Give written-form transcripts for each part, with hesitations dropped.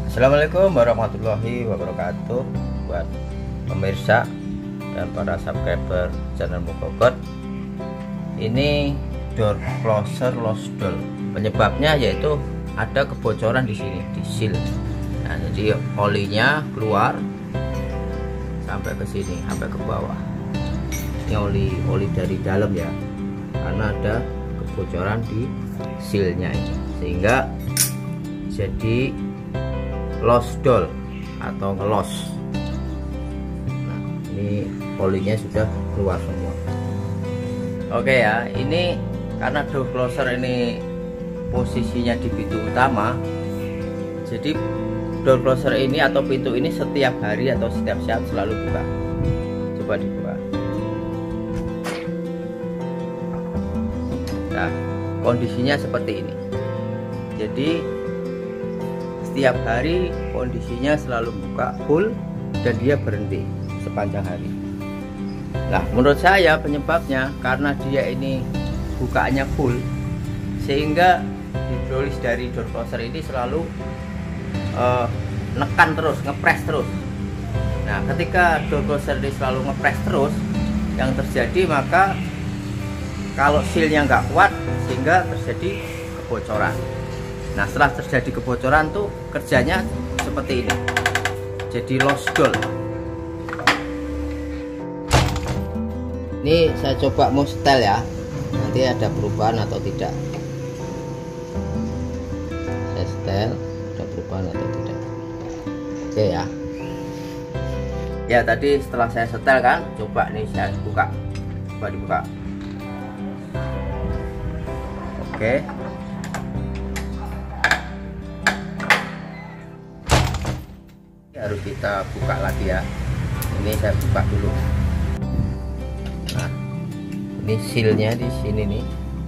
Assalamualaikum warahmatullahi wabarakatuh buat pemirsa dan para subscriber channel Mukogot. Ini door closer lost door. Penyebabnya yaitu ada kebocoran di sini di seal. Nah, jadi olinya keluar sampai ke sini, sampai ke bawah. Ini oli dari dalam ya, karena ada kebocoran di sealnya ini, sehingga jadi lost door atau ngelos. Nah, ini olinya sudah keluar semua. Oke ya, ini karena door closer ini posisinya di pintu utama, jadi door closer ini atau pintu ini setiap hari atau setiap saat selalu buka. Coba dibuka. Nah, kondisinya seperti ini. Jadi setiap hari kondisinya selalu buka full dan dia berhenti sepanjang hari. Nah, menurut saya penyebabnya karena dia ini bukanya full, sehingga hidrolis dari door closer ini selalu nekan terus, ngepres terus. Nah, ketika door closer ini selalu ngepres terus, yang terjadi maka kalau sealnya nggak kuat sehingga terjadi kebocoran. Nah, setelah terjadi kebocoran tuh kerjanya seperti ini, jadi lost door. Ini saya coba mau setel ya, nanti ada perubahan atau tidak. Saya setel, ada perubahan atau tidak. Oke ya. Ya, tadi setelah saya setel kan, coba nih saya buka, coba dibuka. Oke. Harus kita buka lagi ya. Ini saya buka dulu. Nah, ini sealnya di sini nih.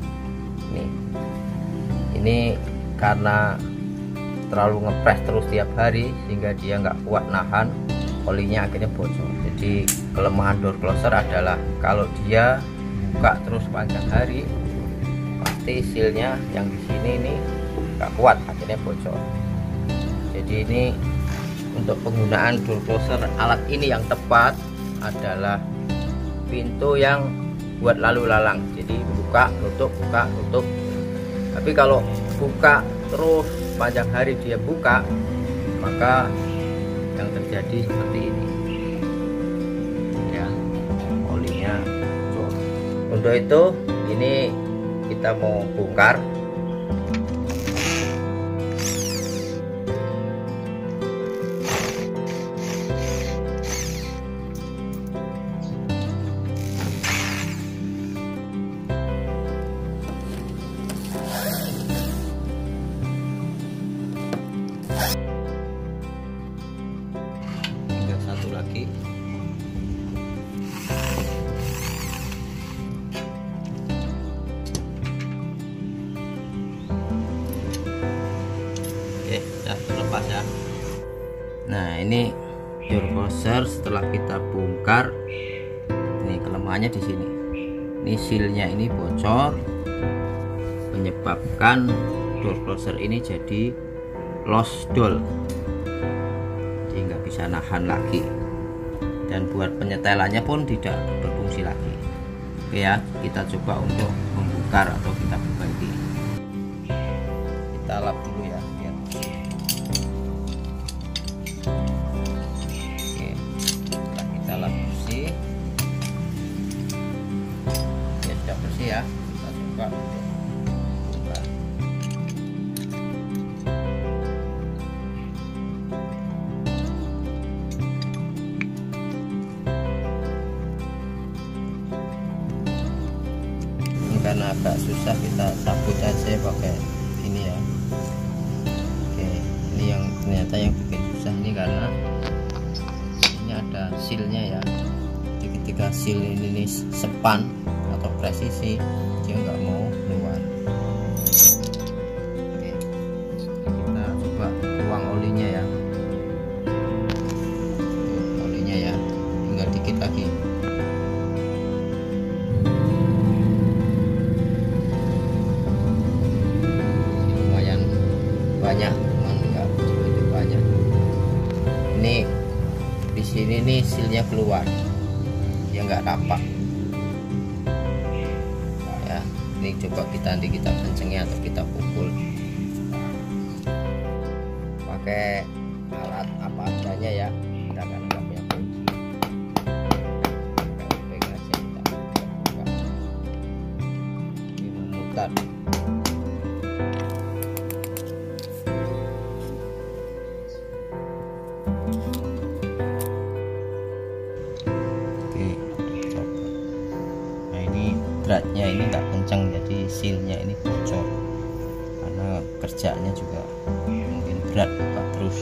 Ini karena terlalu ngepres terus tiap hari sehingga dia nggak kuat nahan, olinya akhirnya bocor. Jadi kelemahan door closer adalah kalau dia buka terus panjang hari, pasti sealnya yang di sini ini nggak kuat, akhirnya bocor. Jadi ini untuk penggunaan door closer, alat ini yang tepat adalah pintu yang buat lalu lalang. Jadi buka tutup, buka tutup. Tapi kalau buka terus panjang hari dia buka, maka yang terjadi seperti ini ya, olinya bocor. Untuk itu ini kita mau bongkar. Satu lagi. Oke, sudah terlepas ya. Nah, ini door closer setelah kita bongkar, ini kelemahannya di sini. Ini sealnya ini bocor, menyebabkan door closer ini jadi lost door, nggak bisa nahan lagi, dan buat penyetelannya pun tidak berfungsi lagi. Oke ya, kita coba untuk membongkar atau kita perbaiki. Kita lap dulu ya biar. Oke, setelah kita lap bersih ya, sudah bersih ya, kita coba untuk bongkar. Karena agak susah, kita sabut aja pakai ini ya. Oke, ini yang ternyata yang bikin susah ini karena ini ada sealnya ya. Jadi ketika seal ini sepan atau presisi, dia nggak mau keluar. Oke, kita coba tuang olinya ya. Olinya ya, tinggal dikit lagi. banyak, cuman nggak begitu banyak. sini nih silnya keluar, ya nggak rapat ya. Ini coba nanti kita kencengin atau kita pukul pakai alat apa adanya ya, kita akan nggak punya kunci. Pegang aja, kita buka. Ini memutar. Beratnya ini nggak kencang, jadi sealnya ini bocor karena kerjanya juga mungkin berat Pak Terus.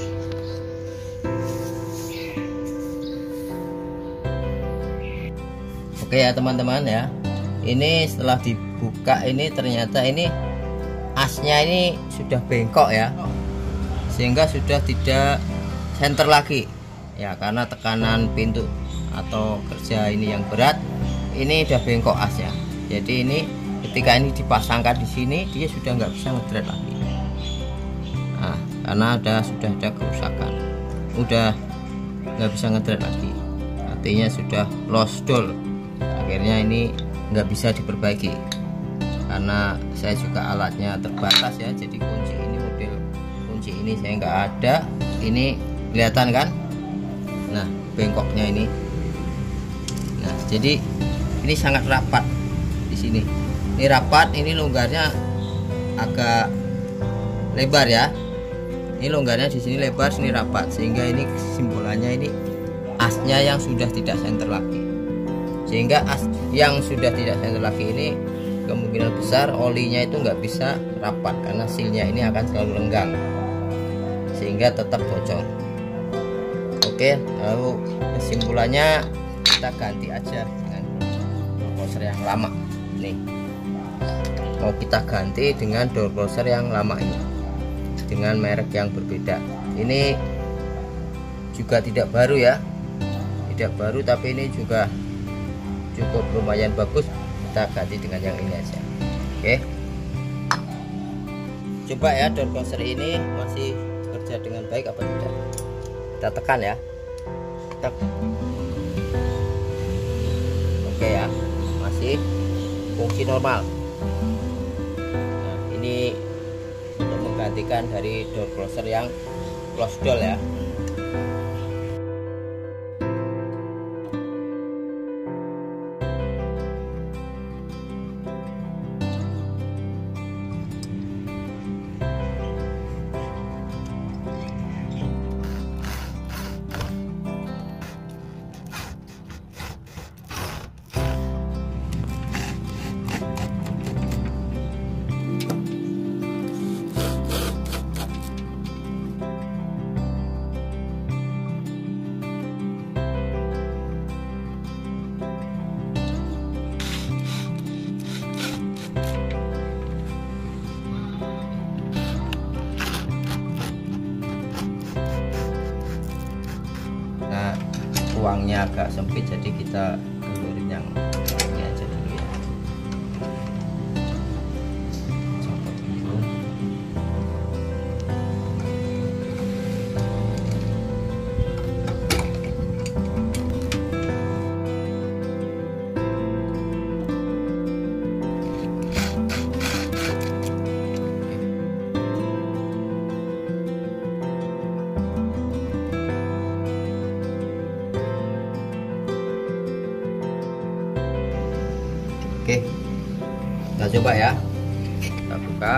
Oke ya teman-teman ya, ini setelah dibuka ini ternyata ini asnya ini sudah bengkok ya, sehingga sudah tidak senter lagi ya, karena tekanan pintu atau kerja ini yang berat, ini udah bengkok asnya. Jadi ini ketika ini dipasangkan di sini dia sudah nggak bisa ngedret lagi. Nah, karena sudah ada kerusakan, udah nggak bisa ngedret lagi, artinya sudah lost doll. Akhirnya ini nggak bisa diperbaiki karena saya juga alatnya terbatas ya. Jadi kunci ini, model kunci ini saya nggak ada. Ini kelihatan kan? Nah, bengkoknya ini. Nah, jadi ini sangat rapat. Sini ini rapat, ini longgarnya agak lebar ya, ini longgarnya di sini lebar, sini rapat, sehingga ini simbolannya ini asnya yang sudah tidak senter lagi. Sehingga as yang sudah tidak senter lagi ini kemungkinan besar olinya itu nggak bisa rapat karena sealnya ini akan selalu renggang sehingga tetap bocor. Oke, lalu kesimpulannya kita ganti aja dengan closer yang lama. Nih, mau kita ganti dengan door closer yang lama ini dengan merek yang berbeda. Ini juga tidak baru ya, tidak baru, tapi ini juga cukup lumayan bagus. Kita ganti dengan yang ini aja. Oke, coba ya, door closer ini masih kerja dengan baik apa tidak. Kita tekan ya, tek. Oke ya, masih fungsi normal. Nah, ini untuk menggantikan dari door closer yang close door ya. Ruangnya agak sempit, jadi kita gelurin yang ini aja dulu ya. Copot dulu. Oke, kita coba ya, kita buka.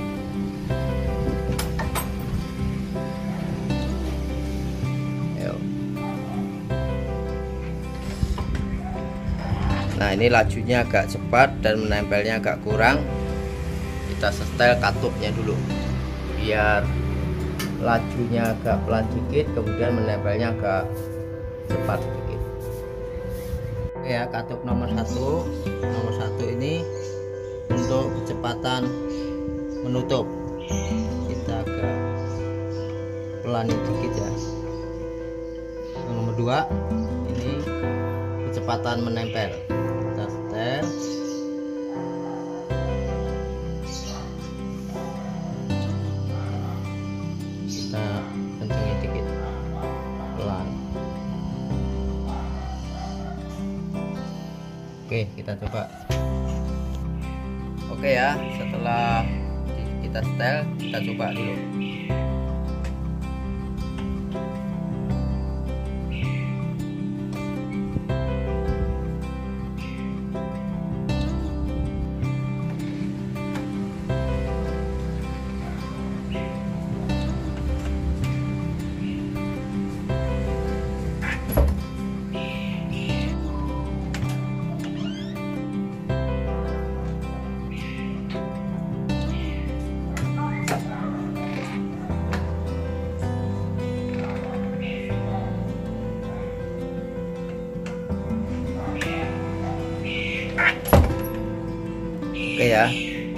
Ayo. Nah, ini lajunya agak cepat dan menempelnya agak kurang. Kita setel katupnya dulu biar lajunya agak pelan dikit, kemudian menempelnya agak cepat sedikit. Ya, katup nomor satu ini untuk kecepatan menutup, kita agak pelanin dikit ya. Yang nomor 2 ini kecepatan menempel, kita setel. Kita kencengin dikit, pelan. Oke, kita coba. Oke ya, setelah kita setel, kita coba dulu. Oke ya,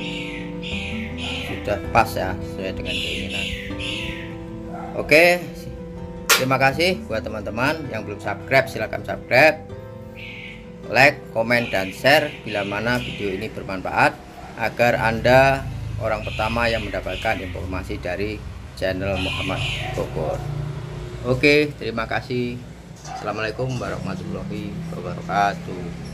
sudah pas ya, sesuai dengan keinginan. Oke, terima kasih buat teman-teman yang belum subscribe, silahkan subscribe, like, komen, dan share bila mana video ini bermanfaat, agar Anda orang pertama yang mendapatkan informasi dari channel Muhammad Bogor. Oke, terima kasih. Assalamualaikum warahmatullahi wabarakatuh.